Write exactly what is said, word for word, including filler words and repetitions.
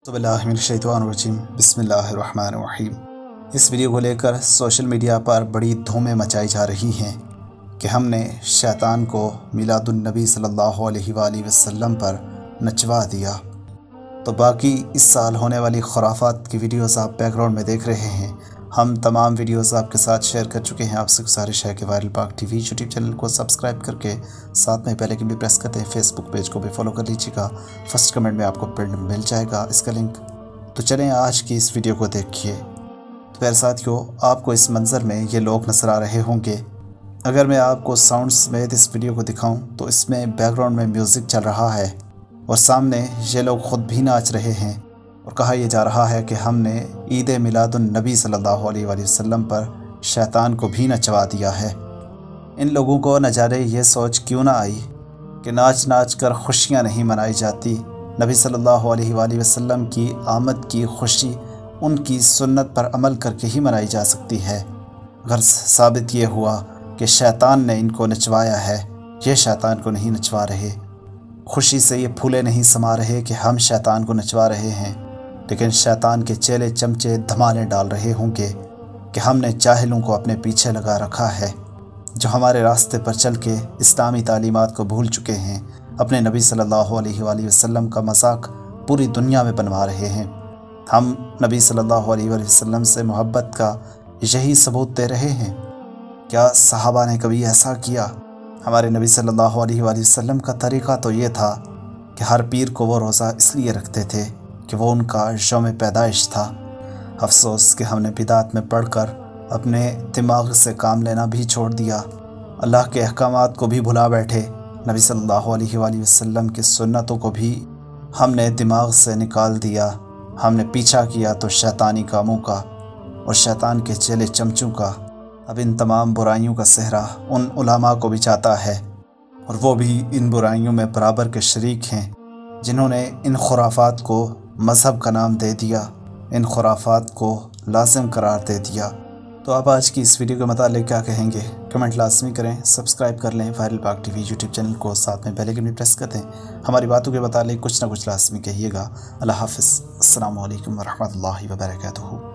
बिस्मिल्लाहिर्रहमानिर्रहीम बिस्मिल्लाहिर्रहमानिर्रहीम। इस वीडियो को लेकर सोशल मीडिया पर बड़ी धूमें मचाई जा रही हैं कि हमने शैतान को मीलादुन नबी सल्लल्लाहु अलैहि वसल्लम पर नचवा दिया। तो बाकी इस साल होने वाली खुराफात की वीडियोस आप बैकग्राउंड में देख रहे हैं। हम तमाम वीडियोस आपके साथ शेयर कर चुके हैं। आपसे गुजारिश है कि viral Pak TV YouTube channel को सब्सक्राइब करके साथ में बेल आइकन भी प्रेस करते हैं। फेसबुक पेज को भी फॉलो कर लीजिएगा। फर्स्ट कमेंट में आपको पिन मिल जाएगा इसका लिंक। तो चलें आज की इस वीडियो को देखिए। तो प्यारे साथियों, आपको इस मंज़र में ये लोग नज़र आ रहे होंगे। अगर मैं आपको साउंड समेत इस वीडियो को दिखाऊं तो इसमें बैकग्राउंड में म्यूज़िक चल रहा है और सामने ये लोग ख़ुद भी नाच रहे हैं और कहा यह जा रहा है कि हमने ईद मिलादुन नबी सल्लल्लाहु अलैहि वसल्लम पर शैतान को भी नचवा दिया है। इन लोगों को न जाने ये सोच क्यों ना आई कि नाच नाच कर खुशियाँ नहीं मनाई जाती। नबी सल्लल्लाहु अलैहि वसल्लम की आमद की खुशी उनकी सुन्नत पर अमल करके ही मनाई जा सकती है। अगर साबित ये हुआ कि शैतान ने इनको नचवाया है, ये शैतान को नहीं नचवा रहे। खुशी से ये फूले नहीं समा रहे कि हम शैतान को नचवा रहे हैं, लेकिन शैतान के चेले चमचे धमाले डाल रहे होंगे कि हमने जाहिलों को अपने पीछे लगा रखा है, जो हमारे रास्ते पर चल के इस्लामी तालीमात को भूल चुके हैं। अपने नबी सल्लल्लाहु अलैहि वसल्लम का मजाक पूरी दुनिया में बनवा रहे हैं। हम नबी सल्लल्लाहु अलैहि वसल्लम से मोहब्बत का यही सबूत दे रहे हैं। क्या सहाबा ने कभी ऐसा किया? हमारे नबी सल्लल्लाहु अलैहि वसल्लम का तरीक़ा तो ये था कि हर पीर को वो रोज़ा इसलिए रखते थे कि वो उनका यौम पैदाइश था। अफसोस कि हमने बिदात में पढ़कर अपने दिमाग से काम लेना भी छोड़ दिया, अल्लाह के अहकामात को भी भुला बैठे। नबी सल्लल्लाहु अलैहि वसल्लम की सुन्नतों को भी हमने दिमाग से निकाल दिया। हमने पीछा किया तो शैतानी कामों का और शैतान के चेले चमचों का। अब इन तमाम बुराइयों का सेहरा उन उलामा को भी जाता है और वो भी इन बुराइयों में बराबर के शरीक हैं, जिन्होंने इन खुराफात को मज़हब का नाम दे दिया, इन खुराफात को लाजिम करार दे दिया। तो आप आज की इस वीडियो के मुतालिक क्या कहेंगे? कमेंट लाजमी करें, सब्सक्राइब कर लें viral Pak TV YouTube channel को, साथ में बेल आइकन भी प्रेस कर दें। हमारी बातों के मुतालिक कुछ ना कुछ लाजमी कहिएगा। अल्लाह हाफ़िज़। अस्सलामु अलैकुम व रहमतुल्लाहि व बरकातुहू।